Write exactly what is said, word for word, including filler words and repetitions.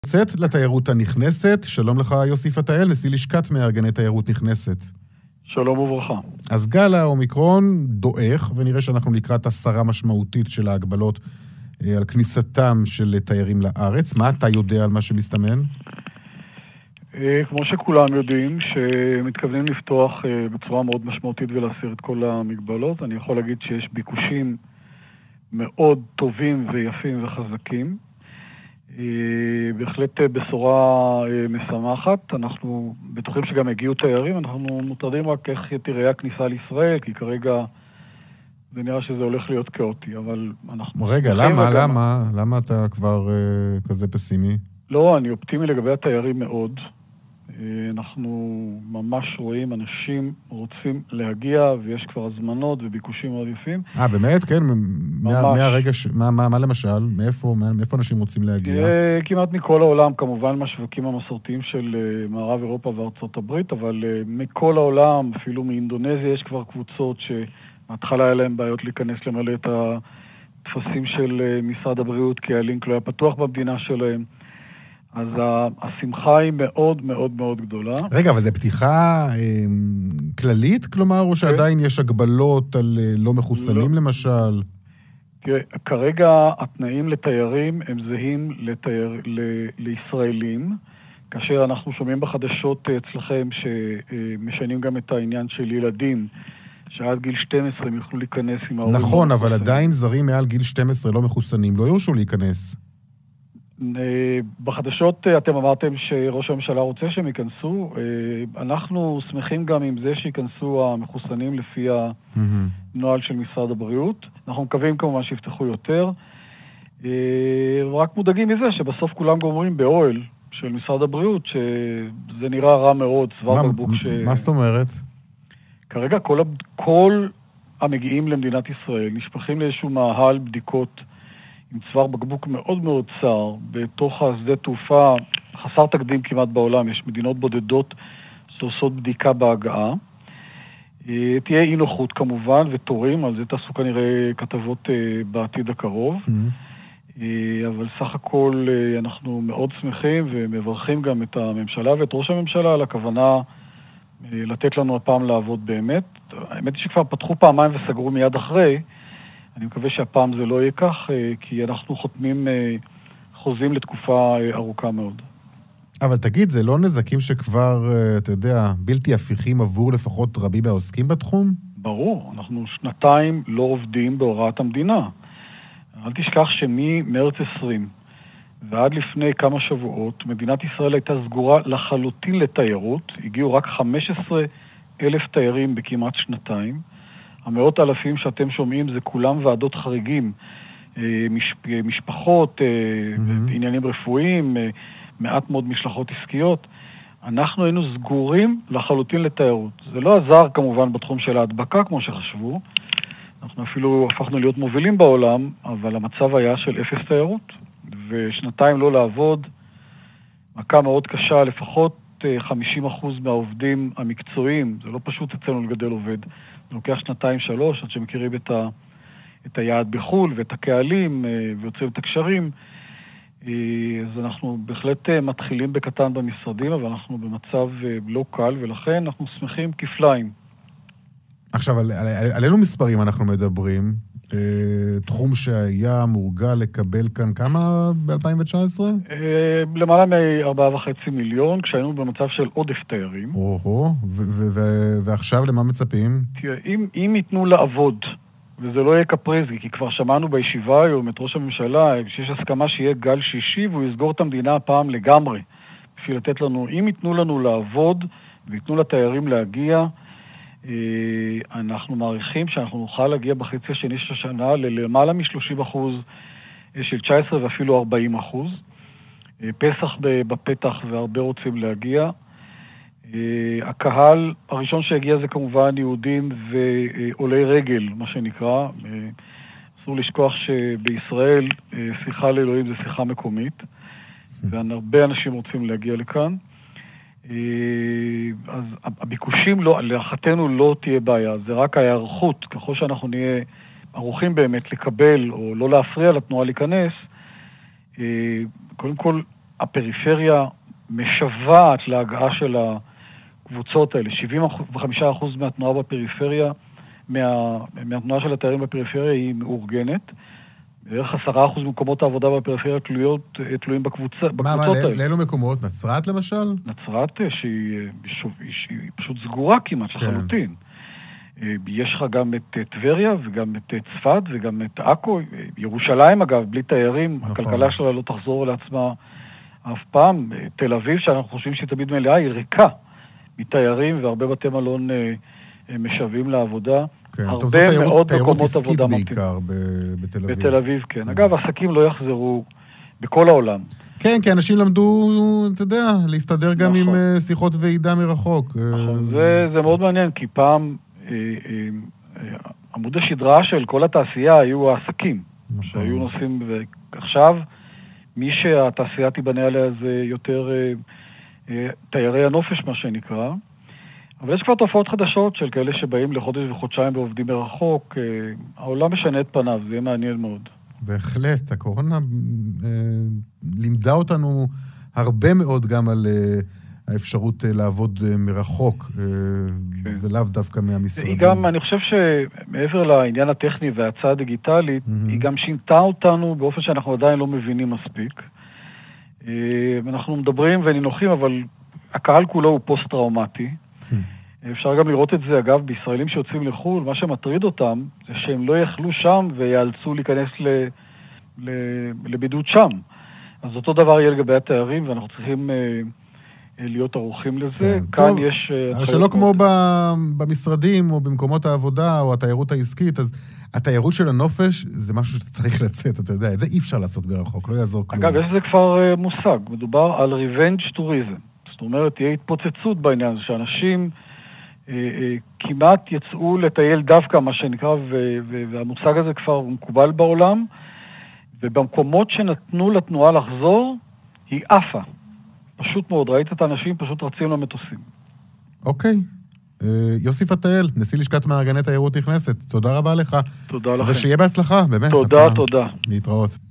יוצאת לתיירות הנכנסת, שלום לך יוסי פתאל, נשיא לשכת מארגני תיירות נכנסת. שלום וברכה. אז גל האומיקרון דועך, ונראה שאנחנו לקראת הסרה משמעותית של ההגבלות אה, על כניסתם של תיירים לארץ. מה אתה יודע על מה שמסתמן? אה, כמו שכולם יודעים, שמתכוונים לפתוח אה, בצורה מאוד משמעותית ולהסיר את כל המגבלות. אני יכול להגיד שיש ביקושים מאוד טובים ויפים וחזקים. בהחלט בשורה משמחת. אנחנו בטוחים שגם הגיעו תיירים, אנחנו מוטרדים רק איך תראה הכניסה לישראל, כי כרגע זה נראה שזה הולך להיות כאוטי, אבל אנחנו... רגע, למה, למה? למה אתה כבר uh, כזה פסימי? לא, אני אופטימי לגבי התיירים מאוד. אנחנו ממש רואים, אנשים רוצים להגיע, ויש כבר הזמנות וביקושים מאוד יפים. אה, באמת? כן? מהרגע ש... מה, מה, מה למשל? מאיפה, מאיפה אנשים רוצים להגיע? כמעט מכל העולם, כמובן מהשווקים המסורתיים של מערב אירופה וארצות הברית, אבל מכל העולם, אפילו מאינדונזיה, יש כבר קבוצות שמהתחלה היה להם בעיות להיכנס למלא את התפסים של משרד הבריאות, כי הלינק לא היה פתוח במדינה שלהם. אז השמחה היא מאוד מאוד מאוד גדולה. רגע, אבל זה פתיחה אה, כללית, כלומר, או שעדיין יש הגבלות על אה, לא מחוסנים לא. למשל? תראה, כרגע התנאים לתיירים הם זהים לתייר, ל, לישראלים, כאשר אנחנו שומעים בחדשות אצלכם שמשנים גם את העניין של ילדים, שעד גיל שתים עשרה הם יוכלו להיכנס עם ההורים. נכון, אבל עדיין זרים מעל גיל שתים עשרה לא מחוסנים, לא יורשו להיכנס. בחדשות אתם אמרתם שראש הממשלה רוצה שהם ייכנסו. אנחנו שמחים גם עם זה שיכנסו המחוסנים לפי הנוהל של משרד הבריאות. אנחנו מקווים כמובן שיפתחו יותר. רק מודאגים מזה שבסוף כולם גומרים באוהל של משרד הבריאות, שזה נראה רע מאוד, צוואר בקבוק ש... מה זאת אומרת? כרגע כל, כל המגיעים למדינת ישראל נשפכים לאיזשהו מאהל בדיקות עם צוואר בקבוק מאוד מאוד צר, בתוך השדה תעופה חסר תקדים כמעט בעולם, יש מדינות בודדות שעושות בדיקה בהגעה. תהיה אי נוחות כמובן, ותורים, על זה תעשו כנראה כתבות בעתיד הקרוב. אבל סך הכל אנחנו מאוד שמחים ומברכים גם את הממשלה ואת ראש הממשלה על הכוונה לתת לנו הפעם לעבוד באמת. האמת היא שכבר פתחו פעמיים וסגרו מיד אחרי, אני מקווה שהפעם זה לא יהיה כך, כי אנחנו חותמים חוזים לתקופה ארוכה מאוד. אבל תגיד, זה לא נזקים שכבר, אתה יודע, בלתי הפיכים עבור לפחות רבים מהעוסקים בתחום? ברור, אנחנו שנתיים לא עובדים בהוראת המדינה. אל תשכח שממרץ עשרים ועד לפני כמה שבועות, מדינת ישראל הייתה סגורה לחלוטין לתיירות, הגיעו רק חמישה עשר אלף תיירים בכמעט שנתיים, המאות אלפים שאתם שומעים זה כולם ועדות חריגים, משפחות, mm-hmm. עניינים רפואיים, מעט מאוד משלחות עסקיות. אנחנו היינו סגורים לחלוטין לתיירות. זה לא עזר כמובן בתחום של ההדבקה כמו שחשבו. אנחנו אפילו הפכנו להיות מובילים בעולם, אבל המצב היה של אפס תיירות. ושנתיים לא לעבוד, מכה מאוד קשה, לפחות חמישים אחוז מהעובדים המקצועיים, זה לא פשוט אצלנו לגדל עובד. זה לוקח שנתיים שלוש, עד שמכירים את, ה, את היעד בחול ואת הקהלים ויוצאים את הקשרים. אז אנחנו בהחלט מתחילים בקטן במשרדים, אבל אנחנו במצב לא קל, ולכן אנחנו שמחים כפליים. עכשיו, על, על, על אלו מספרים אנחנו מדברים? תחום שהיה מורגל לקבל כאן כמה ב-אלפיים תשע עשרה? למעלה מ-ארבעה וחצי מיליון, כשהיינו במצב של עודף תיירים. או-הו, ועכשיו למה מצפים? תראה, אם, אם ייתנו לעבוד, וזה לא יהיה קפריזי, כי כבר שמענו בישיבה היום את ראש הממשלה, שיש הסכמה שיהיה גל שישי, והוא יסגור את המדינה הפעם לגמרי, בשביל לתת לנו, אם ייתנו לנו לעבוד, וייתנו לתיירים להגיע, אנחנו מעריכים שאנחנו נוכל להגיע בחצי השני של השנה ללמעלה מ-שלושים אחוז של תשע עשרה ואפילו ארבעים אחוז. פסח בפתח והרבה רוצים להגיע. הקהל הראשון שהגיע זה כמובן יהודים ועולי רגל, מה שנקרא. אסור לשכוח שבישראל שיחה לאלוהים זה שיחה מקומית, והרבה אנשים רוצים להגיע לכאן. אז הביקושים לא, להערכתנו לא תהיה בעיה, זה רק ההיערכות, ככל שאנחנו נהיה ערוכים באמת לקבל או לא להפריע לתנועה להיכנס, קודם כל הפריפריה משוועת להגעה של הקבוצות האלה. שבעים וחמישה אחוז מהתנועה בפריפריה, מה, מהתנועה של התיירים בפריפריה היא מאורגנת. בערך עשרה אחוז ממקומות העבודה בפריפריה תלויות, תלויים בקבוצה, בקבוצות מה, האלה. מה, לאילו מקומות? נצרת למשל? נצרת שהיא, שהיא, שהיא פשוט סגורה כמעט, לחלוטין. יש לך גם את טבריה וגם את צפת וגם את עכו. ירושלים אגב, בלי תיירים, נכון. הכלכלה שלה לא תחזור לעצמה אף פעם. תל אביב, שאנחנו חושבים שהיא תמיד מלאה, היא ריקה מתיירים, והרבה בתי מלון משווים לעבודה. כן, הרבה טוב, זאת מאוד תיירות עסקית עבודה בעיקר בתל אביב. בתל אביב, כן. כן. אגב, עסקים לא יחזרו בכל העולם. כן, כי אנשים למדו, אתה יודע, להסתדר גם נכון. עם שיחות ועידה מרחוק. נכון, זה, זה מאוד מעניין, כי פעם עמוד השדרה של כל התעשייה היו העסקים, נכון. שהיו נושאים, ועכשיו מי שהתעשייה תיבנה עליה זה יותר תיירי הנופש, מה שנקרא. אבל יש כבר תופעות חדשות של כאלה שבאים לחודש וחודשיים ועובדים מרחוק. העולם משנה את פניו, זה יהיה מעניין מאוד. בהחלט, הקורונה לימדה אותנו הרבה מאוד גם על האפשרות לעבוד מרחוק, כן. ולאו דווקא מהמשרדים. היא גם, אני חושב שמעבר לעניין הטכני וההצעה הדיגיטלית, mm-hmm. היא גם שינתה אותנו באופן שאנחנו עדיין לא מבינים מספיק. אנחנו מדברים ונינוחים, אבל הקהל כולו הוא פוסט-טראומטי. אפשר גם לראות את זה, אגב, בישראלים שיוצאים לחו"ל, מה שמטריד אותם זה שהם לא יכלו שם ויאלצו להיכנס ל, ל, לבידוד שם. אז אותו דבר יהיה לגבי התיירים, ואנחנו צריכים אה, להיות ערוכים לזה. כן, כאן טוב, יש... אה, שלא כמו ב, במשרדים או במקומות העבודה או התיירות העסקית, אז התיירות של הנופש זה משהו שאתה צריך לצאת, אתה יודע, את זה אי אפשר לעשות ברחוק, לא יעזור כלום. אגב, יש לזה כבר אה, מושג, מדובר על revenge tourism. זאת אומרת, תהיה התפוצצות בעניין הזה, שאנשים אה, אה, כמעט יצאו לטייל דווקא, מה שנקרא, ו- ו- והמושג הזה כבר מקובל בעולם, ובמקומות שנתנו לתנועה לחזור, היא עפה. פשוט מאוד, ראית את האנשים פשוט רצים למטוסים. אוקיי. אה, יוסי פתאל, נשיא לשכת מארגני תיירות נכנסת, תודה רבה לך. תודה לכם. ושיהיה בהצלחה, באמת. תודה, תודה. להתראות.